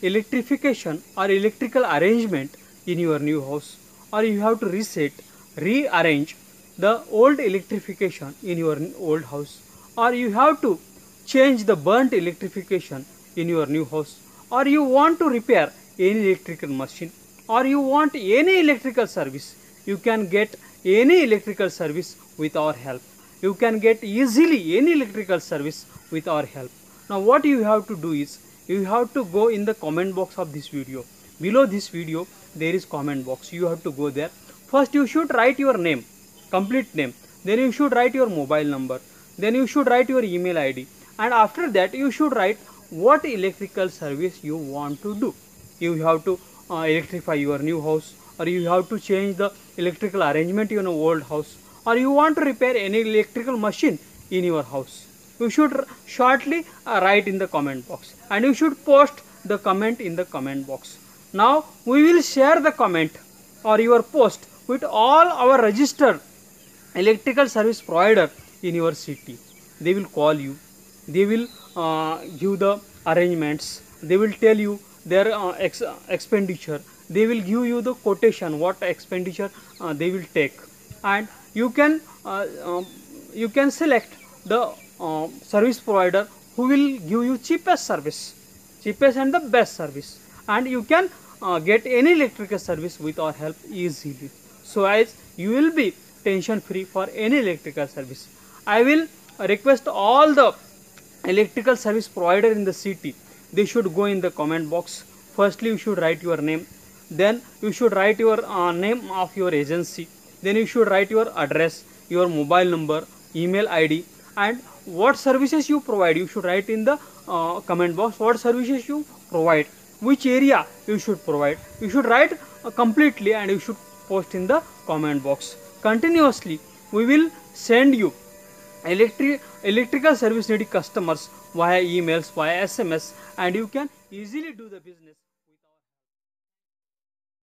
electrification or electrical arrangement in your new house, or you have to rearrange the old electrification in your old house, or you have to change the burnt electrification in your new house, or you want to repair any electrical machine, or you want any electrical service, you can get any electrical service with our help. You can get easily any electrical service with our help. Now what you have to do is, you have to go in the comment box of this video. Below this video there is comment box. You have to go there. First you should write your name, complete name. Then you should write your mobile number. Then you should write your email ID. And after that you should write what electrical service you want to do. You have to electrify your new house, or you have to change the electrical arrangement in your old house, or you want to repair any electrical machine in your house. You should shortly write in the comment box, and you should post the comment in the comment box. Now we will share the comment or your post with all our registered electrical service provider in your city. They will call you, they will give the arrangements, they will tell you their expenditure, they will give you the quotation what expenditure they will take, and you can select the service provider who will give you cheapest and the best service, and you can get any electrical service with our help easily. So as you will be tension free for any electrical service. I will request all the electrical service provider in the city, they should go in the comment box. Firstly you should write your name, then you should write your name of your agency, then you should write your address, your mobile number, email ID, and what services you provide. You should write in the comment box what services you provide, which area you should provide. You should write completely and you should post in the comment box. Continuously we will send you electrical service needy customers via emails, via SMS, and you can easily do the business.